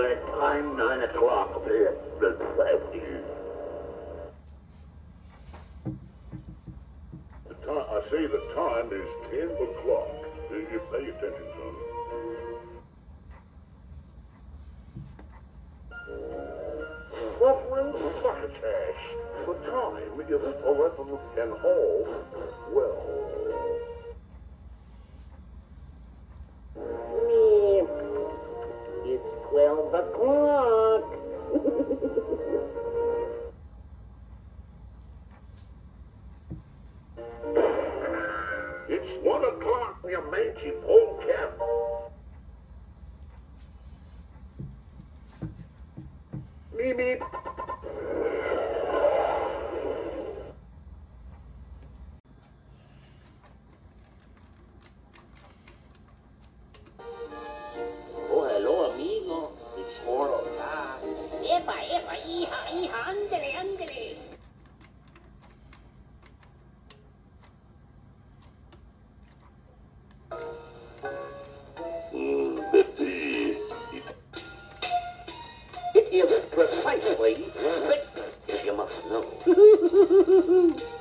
Time 9 o'clock. I say the time is 10 o'clock. You pay attention, son. Suffering succotash. The time is 11 and all well. It's 12 o'clock. It's 1 o'clock, you mangy polecat. Meep, meep. Oh, hello, amigo. It's 4 o'clock. Epa, hija, ándale. Betty. It is precisely, but you must know.